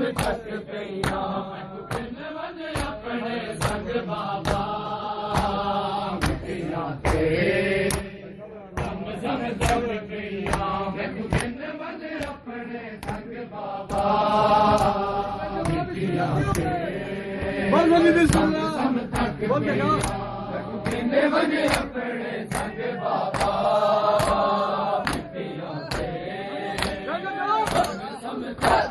थक पईया किन वञ अपने संग बाबा मिटिया ते सम सम थक पईया किन वञ अपने संग बाबा मिटिया ते सम सम थक पईया किन वञ अपने संग बाबा मिटिया ते सम थक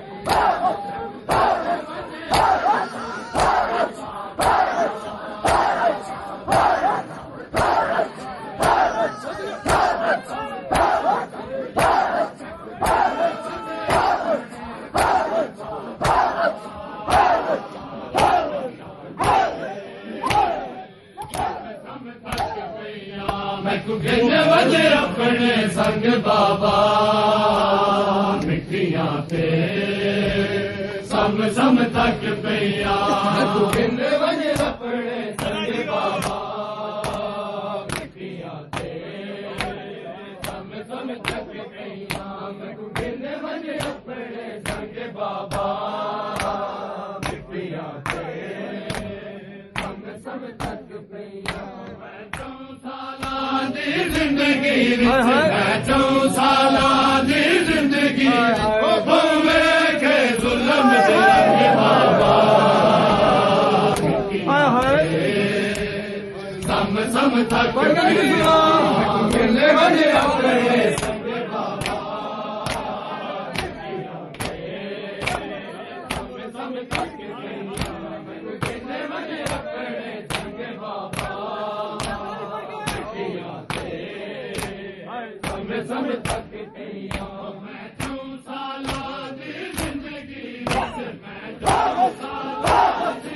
किन वञ अपने संग बाबा मिट्टियां ते सम सम थक पईया किन वञ अपने संग बाबा मिट्टियां ते सम सम थक पईया किन वञ अपने संग बाबा मिट्टियां ते सम सम थक पईया जिंदगी चौं साला दी जिंदगी के जुल्म बाबा सम सम थक किन वञ अपने संग बाबा सम सम थक किन वञ अपने संग बाबा सम थक पईया मैं चौं साला दी जिंदगी मैं चौं साला दी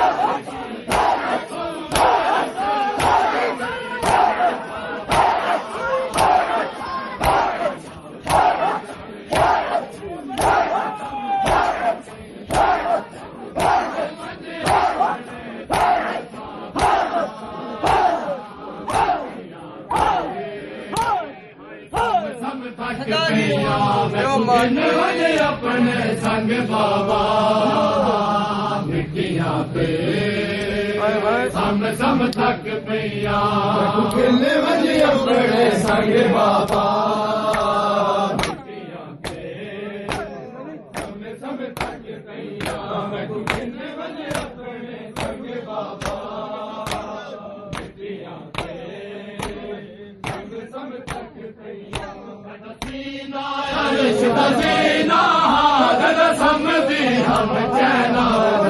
किन वञ अपने संग बाबा मिट्टियां पे सम सम थक पईया किन वञ अपने संग बाबा मिट्टियां पे सम सम थक पईया किन वञ अपने संग बाबा मिट्टियां पे सम सम थक पईया सीना गद समझी हम चैना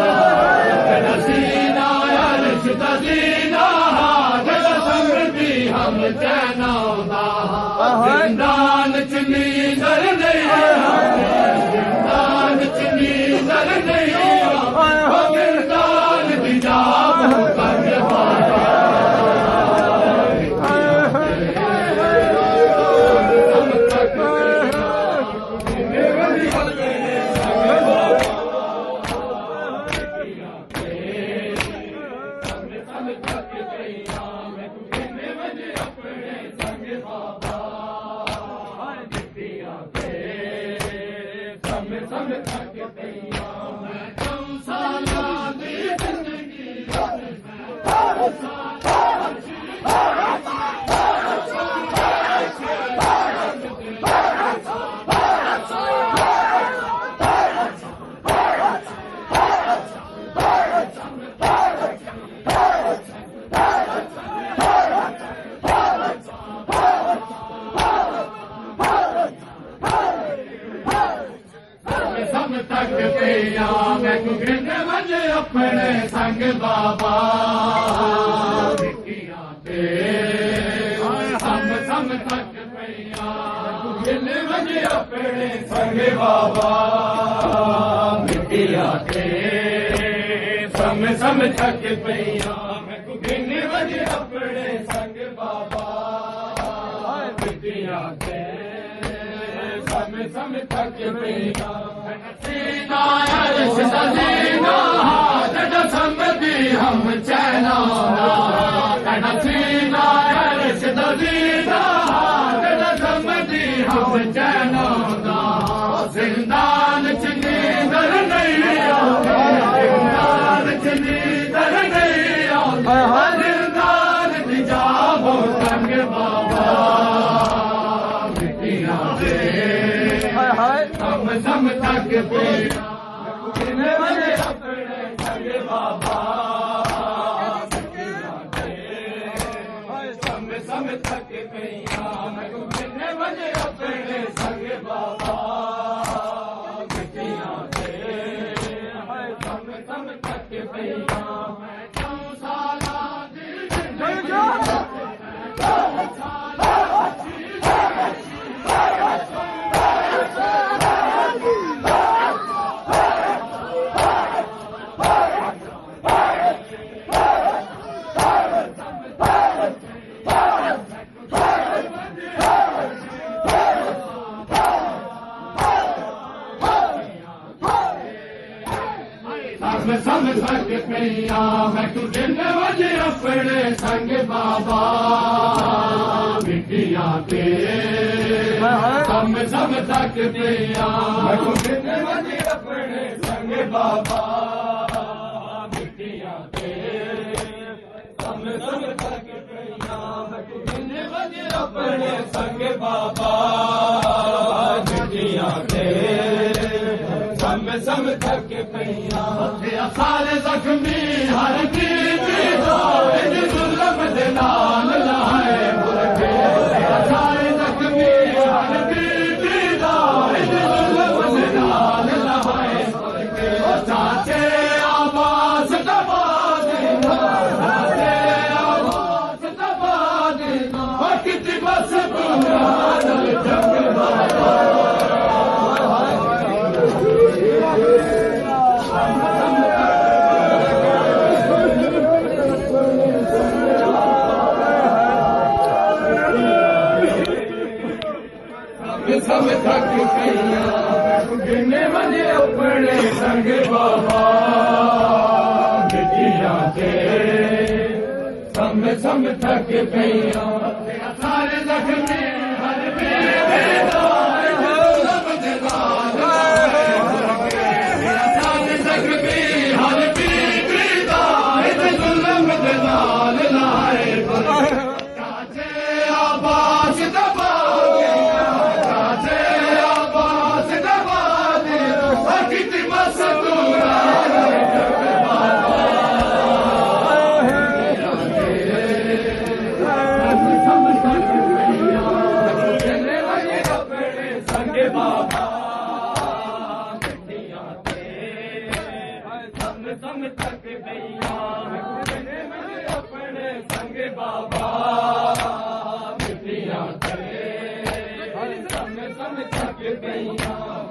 सीना सीना गद समझी हम चैना जिंदान चनी दर नहीं जिंदान चनी दर नहीं जिंदान दिजाब कर सम थक पईया मैं चौं साला दी जिंदगी सम थक पईया मैं किन वञ अपने संग बाबा मिट्टियां ते सम सम थक पईया किन वञ अपने संग बाबा मिट्टियां ते सम सम थक पईया मैं किन वञ अपने संग बाबा मिट्टियां ते सम सम थक पईया सीना सीना जड समझी हम चैना सीना सीना जड समझी हम चैना जिंदान चनी दर थक पिया किन्ने वजे अपने संग बाबा सम थक पिया किन्ने वजे अपने संग बाबा बिटिया दे सम थक पिया सम थक पिया मैं किन्ने वजे अपने संग बाबा बिटिया दे सम थक पिया मैं किन्ने वजे अपने संग बाबा बिटिया दे सम थक पिया मैं किन्ने वजे अपने संग बाबा बिटिया दे सम थक पिया सारे जख्मी हर जुल्म दे नाल लाए सारे जख्मी हर जुल्म दे नाल लाए चाचे आवाज दबा देना चाचे आवाज दबा देना कितनी बस सम थक पिया किन्ने वजे अपने संग बाबा बिटिया दे सम थक पिया सारे जख्मी हर सारे जख्मी हर जुल्म दे नाल लाए चाचे आवाज दबा सम थक पिया अपने संग बाबा बिटिया दे सम थक पिया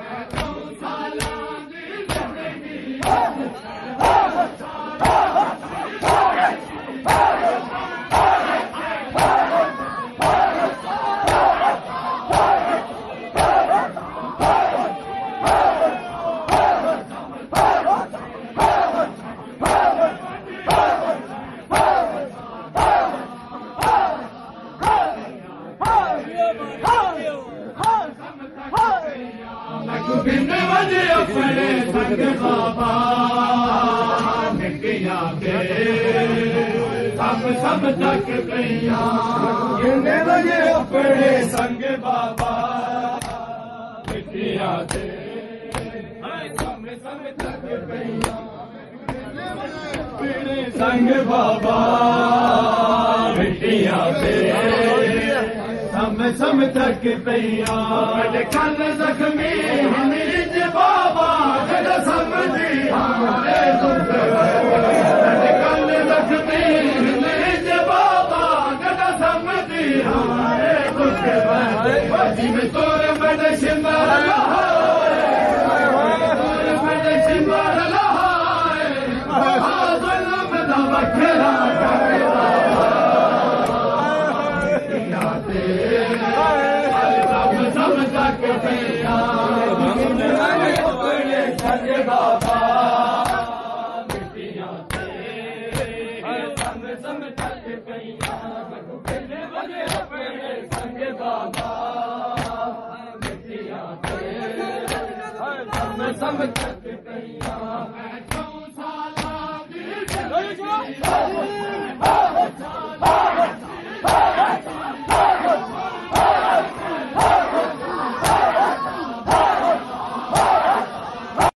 किन्ने वजे अपने संग बाबा बिटिया दे सम थक पिया किन्ने वजे अपने संग बाबा बिटिया दे सम थक पिया संग बाबा बिटिया दे सम थक पिया कल जख्मी निज बाबा जग समझी हमारे दुख कल जख्मी निज बाबा जग समझी हमारे दुख में तोर बड़ सिमर सिमर लहाए जुल्म दा बखेरा सम थक पिया अपने संग बाबा बिटिया दे सम थक पिया किन्ने वजे अपने संग बाबा बिटिया दे सम थक पिया मैं 4 साल